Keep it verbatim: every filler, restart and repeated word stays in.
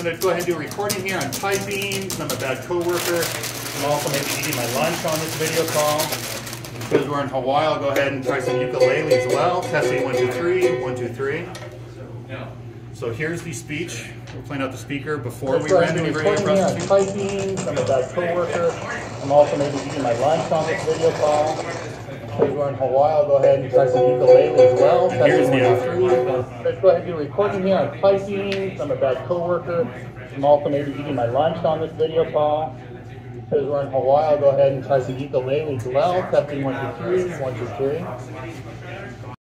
I'm going to go ahead and do a recording here on typing. I'm a bad coworker. I'm also maybe eating my lunch on this video call. Because we're in Hawaii, I'll go ahead and try some ukulele as well. Testing one, two, three, one, two, three. So here's the speech. We're playing out the speaker before we ran any radio processing. Typing. I'm a bad coworker. I'm also maybe eating my lunch on this video call. Because we're in Hawaii, I'll go ahead and try some ukulele as well. And here's the after. Let's go ahead and do a recording here on typing. I'm a bad coworker. I'm also maybe eating my lunch on this video call. Because we're in Hawaii, I'll go ahead and try some ukulele as well. Testing one, two, three, one, two, three.